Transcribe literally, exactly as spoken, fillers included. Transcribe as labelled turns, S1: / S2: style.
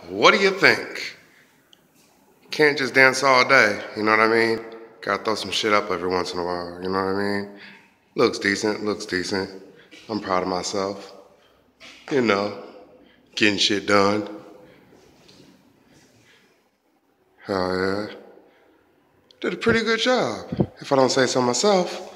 S1: What do you think? Can't just dance all day, you know what I mean? Gotta throw some shit up every once in a while, you know what I mean? Looks decent, looks decent. I'm proud of myself. You know, getting shit done. Hell yeah. Did a pretty good job, if I don't say so myself.